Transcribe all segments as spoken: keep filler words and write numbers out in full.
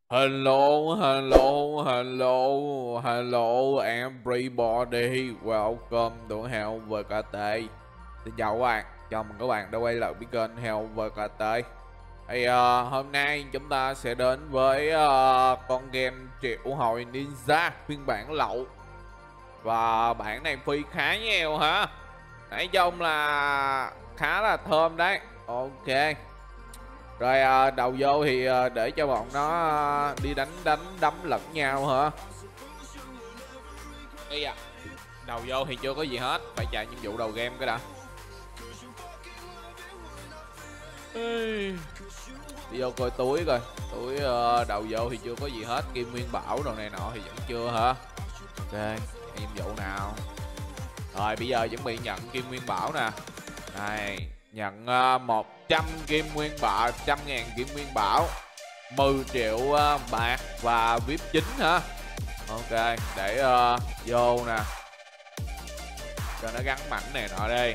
Hello, hello, hello, hello everybody, welcome to Hell vê kê tê. Xin chào các bạn, chào mừng các bạn đã quay lại với kênh Hell vê kê tê. Thì uh, hôm nay chúng ta sẽ đến với uh, con game triệu hồi ninja phiên bản lậu. Và bản này free khá nhiều hả? Nói chung là khá là thơm đấy. Ok. Rồi à, đầu vô thì à, để cho bọn nó à, đi đánh đánh đấm lẫn nhau hả? Bây giờ đầu vô thì chưa có gì hết, phải chạy nhiệm vụ đầu game cái đã. Đi vô coi túi coi, túi uh, đầu vô thì chưa có gì hết, kim nguyên bảo đồ này nọ thì vẫn chưa hả? Ok, nhiệm vụ nào? Rồi bây giờ chuẩn bị nhận kim nguyên bảo nè. Này, nhận uh, một trăm kim nguyên bảo, một trăm ngàn kim nguyên bảo, mười triệu uh, bạc và vê i pê chín hả? Ok, để uh, vô nè, cho nó gắn mảnh này nọ đi.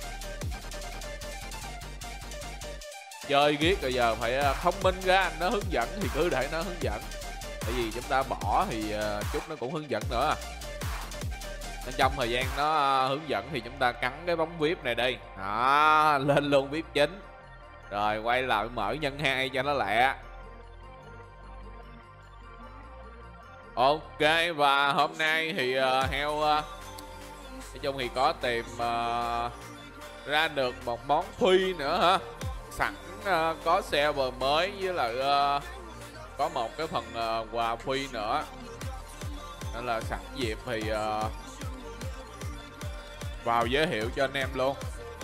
Chơi ghét rồi giờ phải uh, thông minh ra, anh nó hướng dẫn thì cứ để nó hướng dẫn. Tại vì chúng ta bỏ thì uh, chút nó cũng hướng dẫn nữa. Nên trong thời gian nó hướng dẫn thì chúng ta cắn cái bóng vê i pê này đi. Đó, lên luôn vê i pê chín. Rồi quay lại mở nhân hai cho nó lẹ. Ok, và hôm nay thì uh, heo uh, nói chung thì có tìm uh, ra được một món phi nữa hả? Sẵn uh, có server mới với lại uh, có một cái phần uh, quà phi nữa. Nên là sẵn dịp thì uh, vào giới thiệu cho anh em luôn.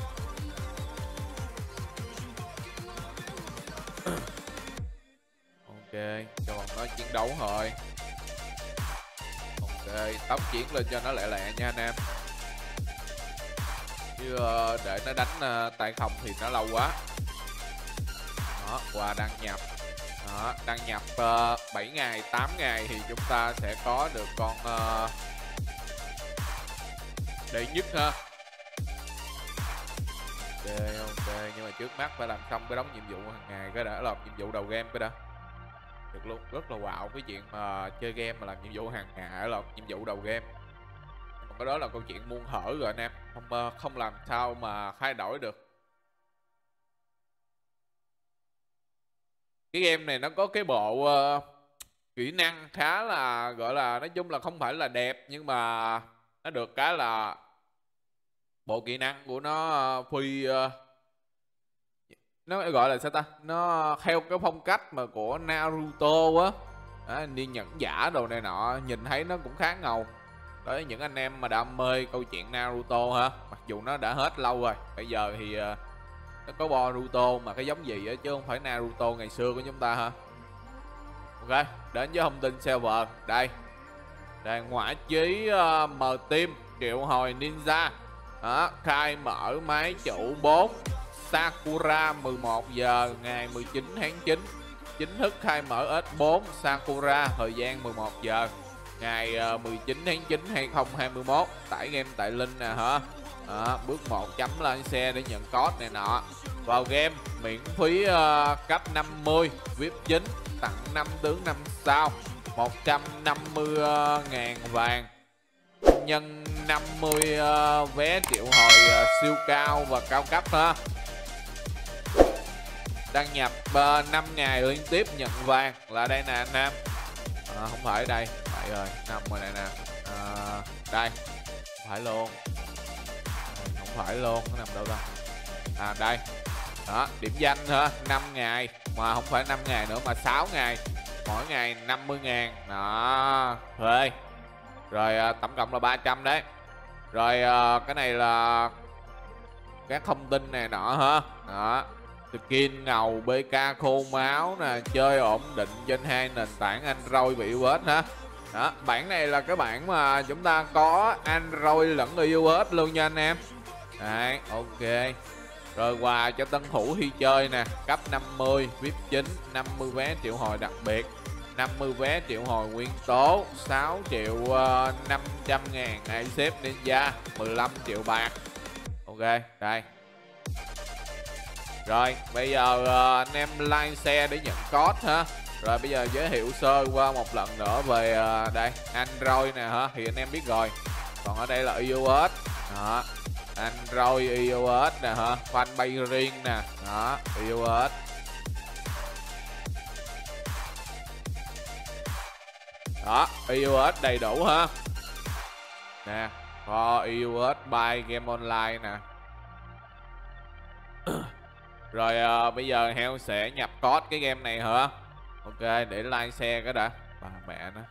Ok, cho bọn nó chiến đấu thôi. Ok, tốc chiến lên cho nó lẹ lẹ nha anh em. Chứ uh, để nó đánh uh, tay không thì nó lâu quá. Đó, qua đăng nhập. Đó, đăng nhập uh, bảy ngày, tám ngày thì chúng ta sẽ có được con uh, đệ nhất ha. Ok, ok, nhưng mà trước mắt phải làm xong cái đống nhiệm vụ hàng ngày cái đã, làm nhiệm vụ đầu game cái đã. Được luôn, rất là wow cái chuyện mà chơi game mà làm nhiệm vụ hàng ngày là nhiệm vụ đầu game. Cái đó là câu chuyện muôn thuở rồi anh em, không không làm sao mà thay đổi được. Cái game này nó có cái bộ uh, kỹ năng khá là gọi là nói chung là không phải là đẹp, nhưng mà nó được cái là bộ kỹ năng của nó uh, phi uh, nó gọi là sao ta, nó theo cái phong cách mà của Naruto á. Đó, đi nhẫn giả đồ này nọ, nhìn thấy nó cũng khá ngầu. Đối với những anh em mà đam mê câu chuyện Naruto ha, mặc dù nó đã hết lâu rồi, bây giờ thì uh, nó có Boruto mà cái giống gì á, chứ không phải Naruto ngày xưa của chúng ta ha. Ok, đến với thông tin server đây. Đây, ngoại trí uh, M-Team triệu hồi ninja. Đó, khai mở máy chủ bốn Sakura mười một giờ ngày mười chín tháng chín. Chính thức khai mở ét bốn Sakura thời gian mười một giờ ngày uh, mười chín tháng chín hai nghìn không trăm hai mươi mốt. Tải game tại link nè hả. Đó, bước một chấm lên xe để nhận code này nọ. Vào game miễn phí uh, cấp năm mươi vê i pê chín, tặng năm tướng năm sao, một trăm năm mươi ngàn vàng, nhân năm mươi uh, vé triệu hồi uh, siêu cao và cao cấp ha. Đăng nhập uh, năm ngày liên tiếp nhận vàng là đây nè anh em. À, không phải đây, phải rồi, nằm rồi này nè. À, đây, không phải luôn, không phải luôn, nó nằm đâu ta? À đây, đó, điểm danh hả, năm ngày, mà không phải năm ngày nữa mà sáu ngày, mỗi ngày năm mươi ngàn, đó, thuê. Rồi à, tổng cộng là ba trăm đấy. Rồi à, cái này là các thông tin này nọ hả. Đó, skin ngầu, bê ca khô máu nè, chơi ổn định trên hai nền tảng Android và iOS ha. Đó, bản này là cái bản mà chúng ta có Android lẫn iOS luôn nha anh em. Đấy, ok. Rồi quà cho tân thủ khi chơi nè, cấp năm mươi vê i pê chín, năm mươi vé triệu hồi đặc biệt, năm mươi vé triệu hồi nguyên tố, sáu triệu năm trăm ngàn Ace Ninja, mười lăm triệu bạc. Ok, đây. Rồi, bây giờ uh, anh em like share để nhận code ha. Rồi bây giờ giới thiệu sơ qua một lần nữa về uh, đây Android nè hả, thì anh em biết rồi. Còn ở đây là iOS đó, Android iOS nè hả, fanpage riêng nè đó, iOS. Đó, iOS đầy đủ ha. Nè, for iOS by game online nè. Rồi uh, bây giờ Heo sẽ nhập code cái game này hả? Ok, để like share cái đã. Bà mẹ nó.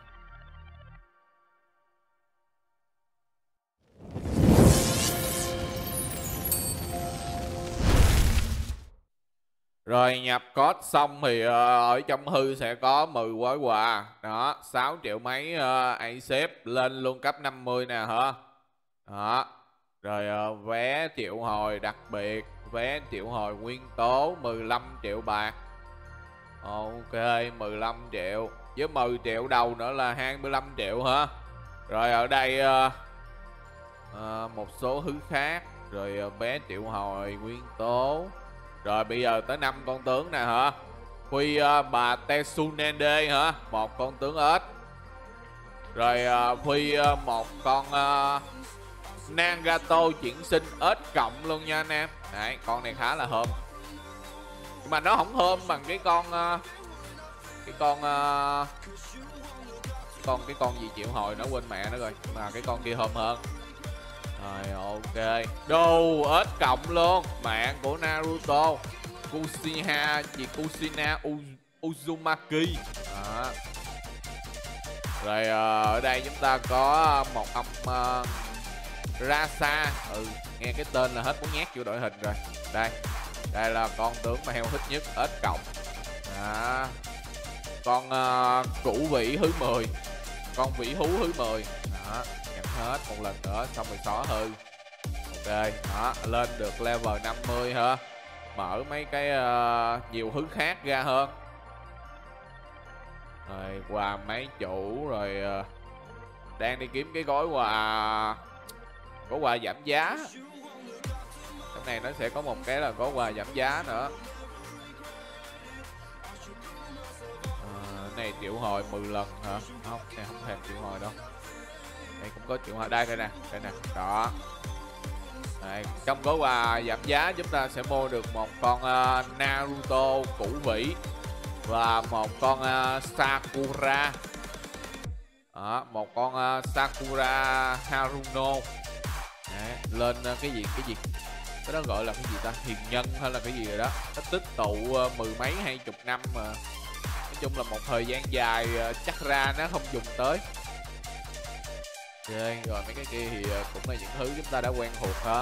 Rồi nhập code xong thì uh, ở trong hư sẽ có mười gói quà. Đó, sáu triệu mấy uh, a xếp lên luôn cấp năm mươi nè hả? Đó. Rồi uh, vé triệu hồi đặc biệt, vé triệu hồi nguyên tố mười lăm triệu bạc. Ok, mười lăm triệu. Với mười triệu đầu nữa là hai mươi lăm triệu hả? Rồi ở đây uh, uh, một số thứ khác. Rồi uh, vé triệu hồi nguyên tố. Rồi bây giờ tới năm con tướng nè hả? Quy uh, bà Tetsunende hả? Một con tướng ếch. Rồi uh, Quy uh, một con uh, Nagato chuyển sinh ếch cộng luôn nha anh em. Đấy, con này khá là thơm. Nhưng mà nó không thơm bằng cái con uh, cái con uh, cái con cái con gì triệu hồi nó quên mẹ nó rồi, mà cái con kia thơm hơn. Rồi ok, đồ ếch cộng luôn, mạng của Naruto Kuchiha gì Kushina Uzumaki. Đó. Rồi uh, ở đây chúng ta có một ông uh, Rasa. Ừ, nghe cái tên là hết muốn nhét vô đội hình rồi. Đây, đây là con tướng mà Heo thích nhất, ếch cộng. Đó. Con uh, củ vĩ thứ mười, con vĩ thú thứ mười. Đó, nhận hết một lần nữa xong rồi xóa hư. Ok, đó, lên được level năm mươi hả? Mở mấy cái uh, nhiều thứ khác ra hơn. Rồi quà máy chủ. Rồi uh, đang đi kiếm cái gói quà, gói quà giảm giá. Trong này nó sẽ có một cái là gói quà giảm giá nữa. uh, Này triệu hồi mười lần hả? Không, này không thèm triệu hồi đâu. Đây cũng có triệu hồi, đây đây nè, đây nè, đó. Đây, trong gói quà giảm giá chúng ta sẽ mua được một con uh, Naruto củ vĩ và một con uh, Sakura. Đó, một con uh, Sakura Haruno. Đấy, lên uh, cái gì cái gì cái đó gọi là cái gì ta, hiền nhân hay là cái gì rồi đó, nó tích tụ uh, mười mấy hai chục năm mà nói chung là một thời gian dài uh, chắc ra nó không dùng tới. Ok, rồi mấy cái kia thì uh, cũng là những thứ chúng ta đã quen thuộc ha.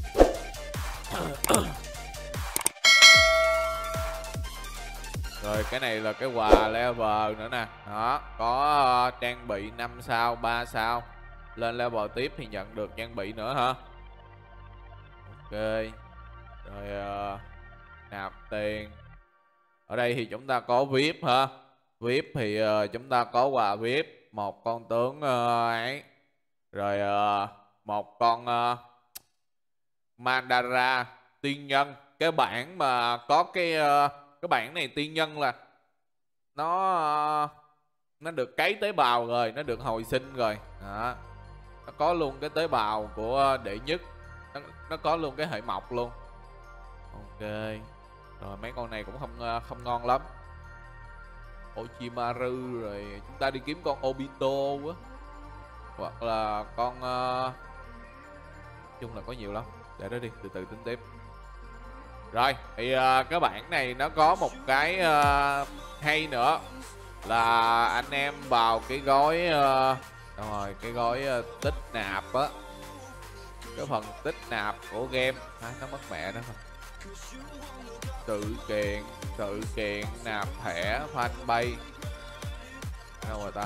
Rồi cái này là cái quà level nữa nè. Đó, có uh, trang bị năm sao, ba sao. Lên level tiếp thì nhận được trang bị nữa hả? Ok. Rồi uh, nạp tiền. Ở đây thì chúng ta có vi ai pi hả? vi ai pi thì uh, chúng ta có quà vi ai pi, một con tướng uh, ấy. Rồi uh, một con uh, Mandara tiên nhân. Cái bản mà có cái uh, cái bản này tiên nhân là nó uh, nó được cấy tế bào rồi, nó được hồi sinh rồi. Đó. Nó có luôn cái tế bào của đệ nhất, nó, nó có luôn cái hệ mộc luôn. Ok. Rồi mấy con này cũng không uh, không ngon lắm. Ochimaru. Rồi chúng ta đi kiếm con Obito quá, hoặc là con uh... chung là có nhiều lắm, để đó đi, từ từ tính tiếp. Rồi thì uh, cái bản này nó có một cái uh, hay nữa là anh em vào cái gói uh, đâu rồi cái gói uh, tích nạp á, cái phần tích nạp của game à, nó mất mẹ đó. Sự kiện sự kiện nạp thẻ fanpage đâu rồi ta,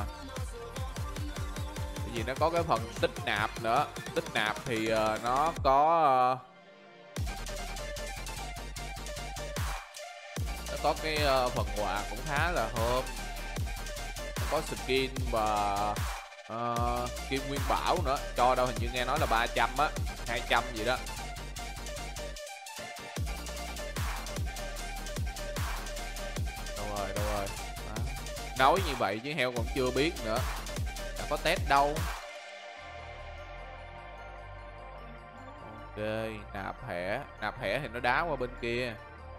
vì nó có cái phần tích nạp nữa. Tích nạp thì uh, nó có uh, nó có cái uh, phần quà cũng khá là thơm. Nó có skin và uh, kim nguyên bảo nữa, cho đâu hình như nghe nói là ba trăm á, hai trăm gì đó. Đâu rồi đâu rồi đó. nói như vậy chứ heo còn chưa biết nữa. Đã có test đâu. Ok, nạp thẻ. Nạp thẻ thì nó đá qua bên kia.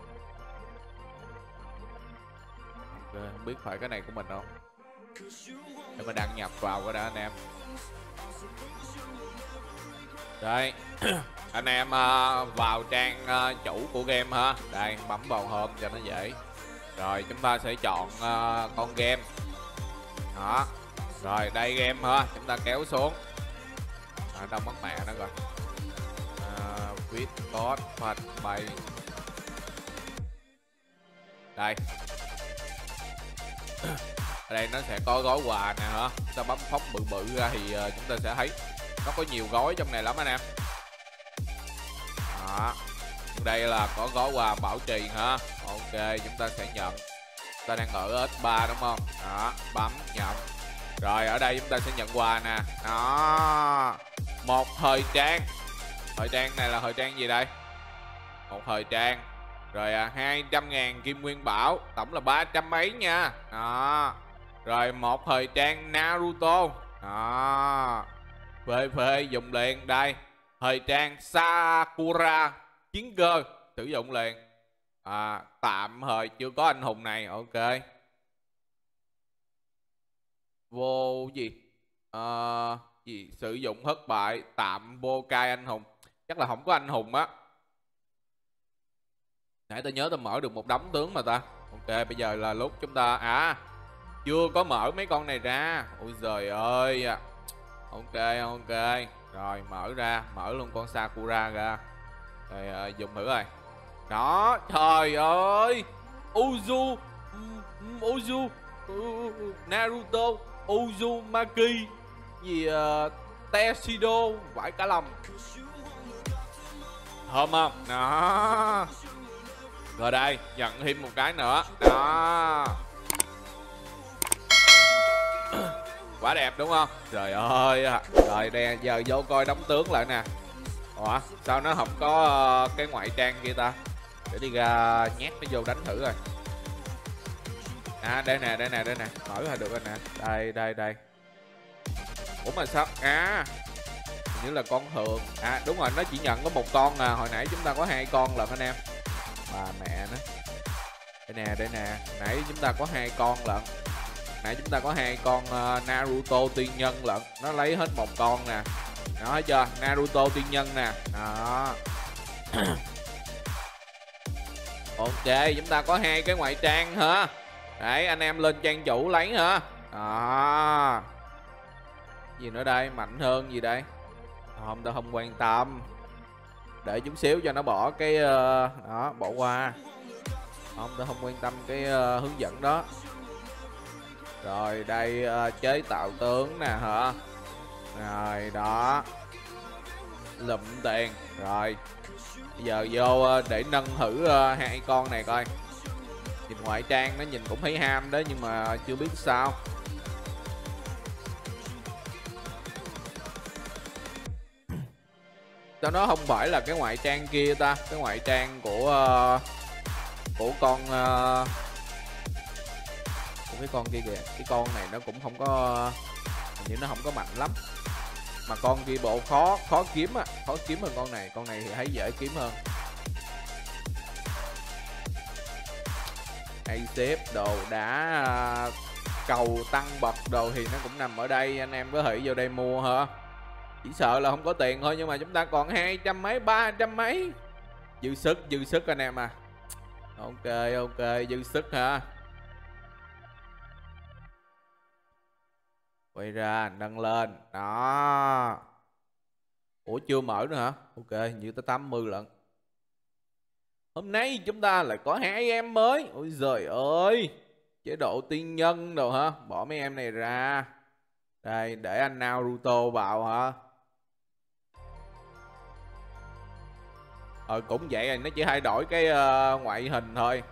Ok, không biết phải cái này của mình không. Để mà đăng nhập vào cái đã anh em. Đây. Anh em uh, vào trang uh, chủ của game ha. Đây, bấm vào home cho nó dễ. Rồi chúng ta sẽ chọn uh, con game. Đó. Rồi đây game ha. Chúng ta kéo xuống. À, đâu mất mẹ nó rồi. uh, With code phần bày. Đây. Ở đây nó sẽ có gói quà nè hả. Chúng ta bấm phóng bự bự ra thì uh, chúng ta sẽ thấy nó có nhiều gói trong này lắm anh em. Đó. Đây là có gói quà bảo trì hả. Ok, chúng ta sẽ nhận. Chúng ta đang ở ét ba đúng không. Đó, bấm nhận. Rồi ở đây chúng ta sẽ nhận quà nè. Đó. Một thời trang. Thời trang này là thời trang gì đây? Một thời trang. Rồi à, hai trăm ngàn kim nguyên bảo. Tổng là ba trăm mấy nha. Đó. Rồi một thời trang Naruto. Đó. Phê phê dùng liền. Đây. Thời trang Sakura chiến cơ. Sử dụng liền. À, tạm thời chưa có anh hùng này. Ok. Vô gì? À, gì? Sử dụng thất bại. Tạm vô cai anh hùng. Chắc là không có anh hùng á. Nãy tôi nhớ tôi mở được một đống tướng mà ta. Ok, bây giờ là lúc chúng ta... À, chưa có mở mấy con này ra. Ôi giời ơi. Ok, ok. Rồi, mở ra. Mở luôn con Sakura ra. Rồi, uh, dùng thử rồi. Đó, trời ơi. Uzu Uzu Naruto Uzumaki gì uh, Teshido. Vãi cả lòng. Thơm không? Đó. Rồi đây, nhận thêm một cái nữa. Đó. Quá đẹp đúng không? Trời ơi. Rồi nè, giờ vô coi đóng tướng lại nè. Ủa, sao nó không có uh, cái ngoại trang kia ta? Để đi ra nhét nó vô đánh thử rồi. À, đây nè, đây nè, đây nè. Mở ra được rồi nè. Đây, đây, đây. Ủa mà sao? À, như là con thường. À, đúng rồi, nó chỉ nhận có một con à. Hồi nãy chúng ta có hai con lận anh em. Bà mẹ nó. Đây nè, đây nè. Nãy chúng ta có hai con lận. Nãy chúng ta có hai con uh, Naruto tiên nhân lận. Nó lấy hết một con nè. Đó, thấy chưa? Naruto tiên nhân nè. Đó. Ok, chúng ta có hai cái ngoại trang hả? Đấy, anh em lên trang chủ lấy hả? Đó. Gì nữa đây? Mạnh hơn gì đây? Không, tôi không quan tâm. Để chút xíu cho nó bỏ cái... Uh, đó, bỏ qua. Không, tôi không quan tâm cái uh, hướng dẫn đó. Rồi, đây uh, chế tạo tướng nè hả? Rồi, đó. Lụm tiền. Rồi. Bây giờ vô uh, để nâng thử uh, hai con này coi. Nhìn ngoại trang nó nhìn cũng thấy ham đó, nhưng mà chưa biết sao. Sao nó không phải là cái ngoại trang kia ta? Cái ngoại trang của uh, của con uh, của cái con kia kìa. Cái con này nó cũng không có, hình như nó không có mạnh lắm. Mà con kia bộ khó khó kiếm á, khó kiếm hơn con này. Con này thì thấy dễ kiếm hơn. Hay xếp đồ đá uh, cầu tăng bậc đồ thì nó cũng nằm ở đây. Anh em có thể vô đây mua hả? Chỉ sợ là không có tiền thôi, nhưng mà chúng ta còn hai trăm mấy, ba trăm mấy. Dư sức, dư sức anh em à. Ok, ok, dư sức hả? Quay ra, nâng lên. Đó. Ủa chưa mở nữa hả? Ok, như tới tám mươi lận. Hôm nay chúng ta lại có hai em mới. Ôi giời ơi. Chế độ tiên nhân đồ hả? Bỏ mấy em này ra. Đây, để anh Naruto vào hả? Ờ cũng vậy rồi, nó chỉ thay đổi cái uh, ngoại hình thôi.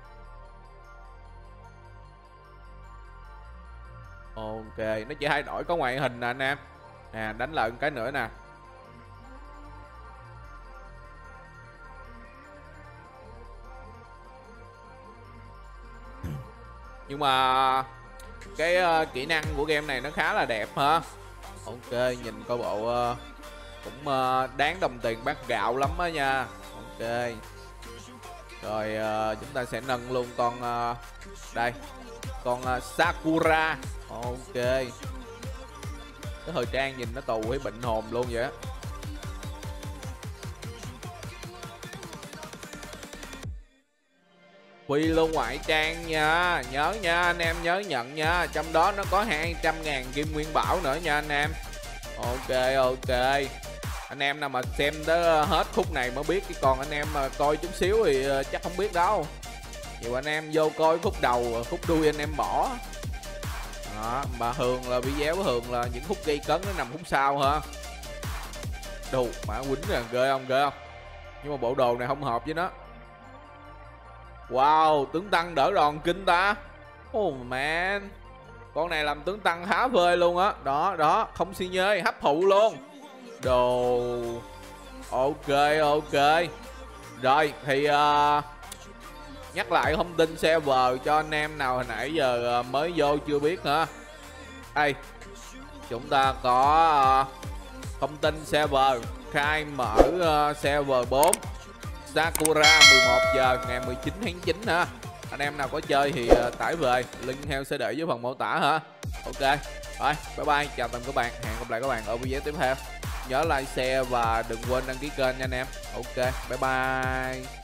Ok, nó chỉ thay đổi có ngoại hình nè anh em. Nè, đánh lại một cái nữa nè. Nhưng mà cái uh, kỹ năng của game này nó khá là đẹp ha. Ok, nhìn coi bộ uh, cũng uh, đáng đồng tiền bát gạo lắm á nha. Ok. Rồi uh, chúng ta sẽ nâng luôn con uh, đây, con uh, Sakura. Ok. Cái thời trang nhìn nó tù với bệnh hồn luôn vậy á. Phi luôn ngoại trang nha. Nhớ nha, anh em nhớ nhận nha. Trong đó nó có hai trăm ngàn kim nguyên bảo nữa nha anh em. Ok ok. Anh em nào mà xem tới hết khúc này mới biết, cái còn anh em mà coi chút xíu thì chắc không biết đâu. Nhiều anh em vô coi khúc đầu, khúc đuôi anh em bỏ. Đó, mà thường là video với thường là những khúc gây cấn nó nằm khúc sau hả. Đồ mã quýnh nè, ghê không ghê không. Nhưng mà bộ đồ này không hợp với nó. Wow, tướng tăng đỡ đòn kinh ta. Oh man. Con này làm tướng tăng khá phê luôn á. Đó, đó, không xi nhơi, hấp thụ luôn. Đồ. Ok, ok. Rồi, thì uh, nhắc lại thông tin server cho anh em nào hồi nãy giờ uh, mới vô chưa biết hả. Đây, chúng ta có uh, thông tin server khai mở uh, server bốn Sakura mười một giờ ngày mười chín tháng chín ha. Anh em nào có chơi thì uh, tải về, link heo sẽ để dưới phần mô tả ha. Ok, rồi, bye bye, chào tạm các bạn, hẹn gặp lại các bạn ở video tiếp theo. Nhớ like, share và đừng quên đăng ký kênh nha anh em. Ok, bye bye.